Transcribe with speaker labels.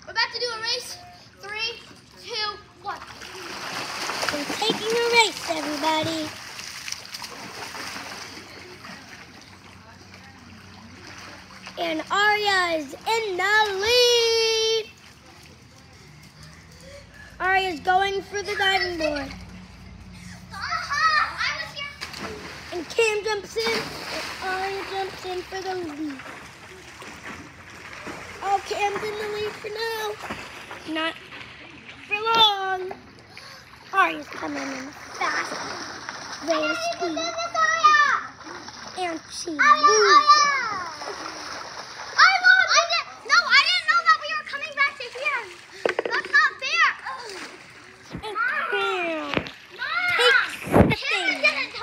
Speaker 1: We're about to do a race. 3, 2, 1.
Speaker 2: We're taking a race, everybody. And Aria is in the lead. Aria is going for the diving board. And Cam jumps in, and Aria jumps in for the lead. Oh, Cam's in the lead for now. Not for long. Aria's coming in fast. Rate of speed. And she loses.